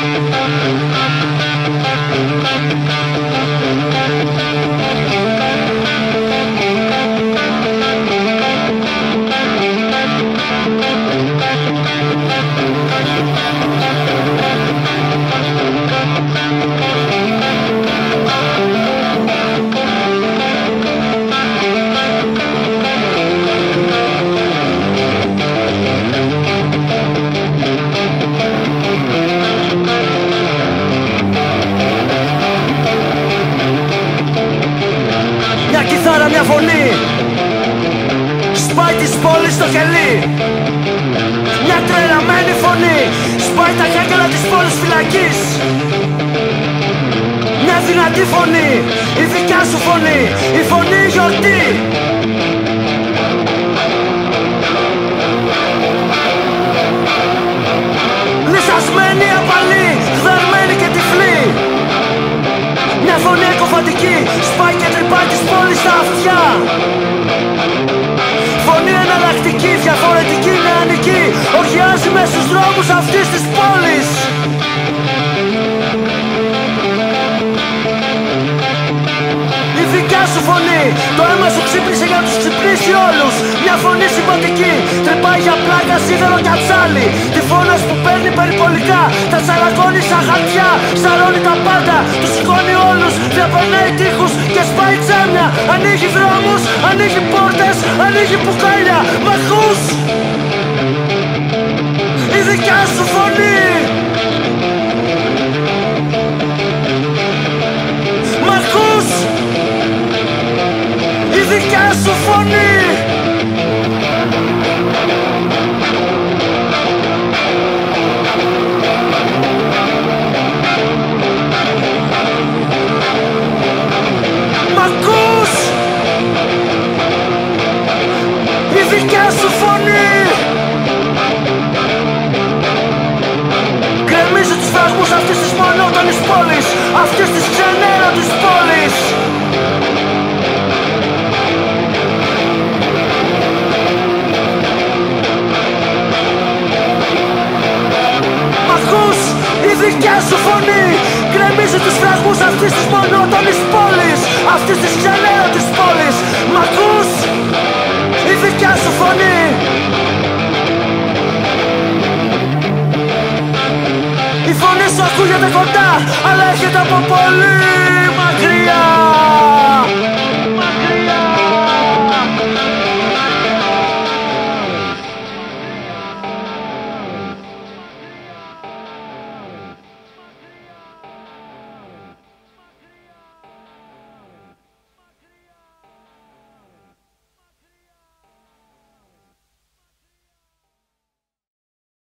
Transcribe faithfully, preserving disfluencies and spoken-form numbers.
Μια φωνή σπάει της πόλης στο κελί. Μια τρελαμένη φωνή σπάει τα κάγκελα της πόλης φυλακής. Μια δυνατή φωνή, η δικιά σου φωνή, η φωνή γιορτή. Λυσασμένη, απαλή, γδαρμένη και τυφλή. Μια φωνή εκοφαντική σπάει και τρυπάει της πόλης στα αυτιά. Φωνή εναλλακτική, διαφορετική, νεανική, οργιάζει μες στους δρόμους αυτής της πόλης. Η δικιά σου φωνή, το αίμα σου ξύπνησε για να τους ξυπνήσει όλους. Μια φωνή συμπατική, τρυπάει για πλάκα, σίδερο και αψάλι. Τυφώνας που παίρνει περιπολικά, τα τσαλακώνει σαν χαρτιά. Σαρώνει τα πάντα, τους σηκώνει όλους, διαπερνάει τείχους και σπάει τζάμια. Ανοίγει δρόμους, ανοίγει πόρτες, ανοίγει μπουκάλια. Μ' ακούς? Η δικιά σου φωνή. Μ' ακούς? Η δικιά σου φωνή. Μ' ακούς? Η δικιά σου φωνή. Γκρεμίζει τους φραγμούς αυτής της μονότονης πόλης, αυτής της ξενέρωτης πόλης. Μ' ακούς? Η δικιά σου φωνή γκρεμίζει τους φραγμούς αυτής της μονότονης πόλης, αυτής της ξενέρωτης πόλης. Μ' ακούς? Η δικιά σου φωνή. Η φωνή σου ακούγεται κοντά, αλλά έρχεται από πολύ μακριά.